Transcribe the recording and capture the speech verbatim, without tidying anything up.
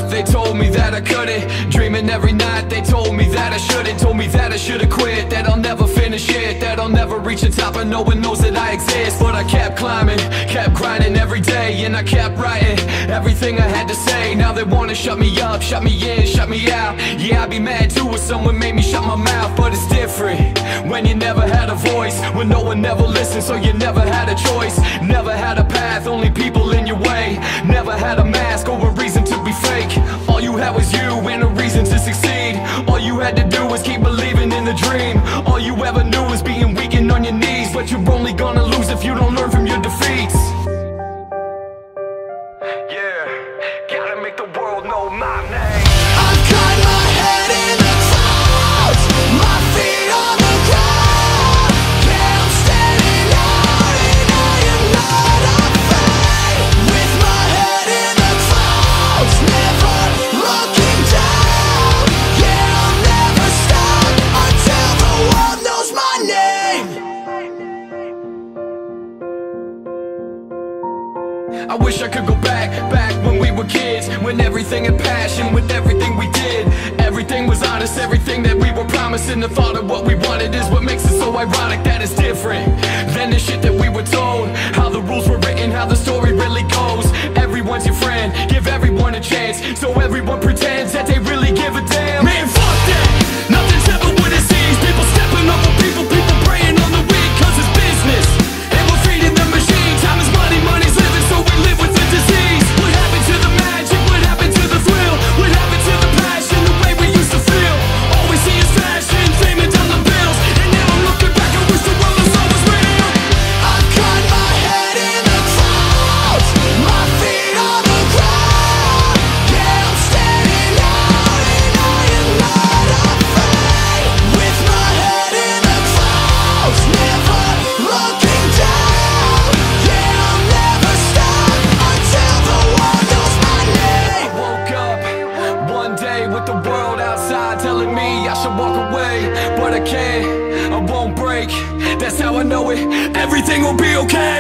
life, they told me that I couldn't. Dreaming every night, they told me that I shouldn't. Told me that I should've quit, that I'll never finish it, that I'll never reach the top and no one knows that I exist. But I kept climbing, kept grinding every day, and I kept writing everything I had to say. Now they wanna shut me up, shut me in, shut me out. Yeah, I'd be mad too if someone made me shut my mouth. But it's different when you never had a voice, when no one ever listened, so you never had a choice. Never had a path, only people in your way. Never had a mask or a reason to be fake. All you had was you and a reason to succeed. All you had to do was keep believing in the dream. All you ever knew was being weak and on your knees. But you're only gonna lose if you don't learn from your defeats. Yeah, gotta make the world know my name. I've got my head in the clouds, my feet on the ground. Yeah, I'm standing out and I am not afraid. With my head in the clouds, never looking down. Yeah, I'll never stop until the world knows my name. I wish I could go back, back when we were kids, when everything had passion, with everything we did. Everything was honest, everything that we were promised, and the thought of what we wanted is what makes it so ironic that it's different than the shit that we were told. How the rules were written, how the story really goes. Everyone's your friend, give everyone a chance, so everyone pretends that they really give a damn. Man, fuck that, nothing's ever what it seems. People stepping over people, people preying on the weak, cause it's business, and we're feeding the machine. Time is money, money's living, so we live with the disease. What happened to the magic? What happened to the thrill? What happened to the passion, the way we used to feel? All we see is fashion, fame and dollar bills. And now I'm looking back, I wish the world was always real. I've got my head in the clouds, my feet on the ground. Yeah, I'm standing out and I am not afraid. With my head in the clouds, never looking down. Yeah, I'll never stop until the world knows my name. I woke up one day with the world outside telling me I should walk away, but I can't, I won't break. That's how I know it, everything will be okay.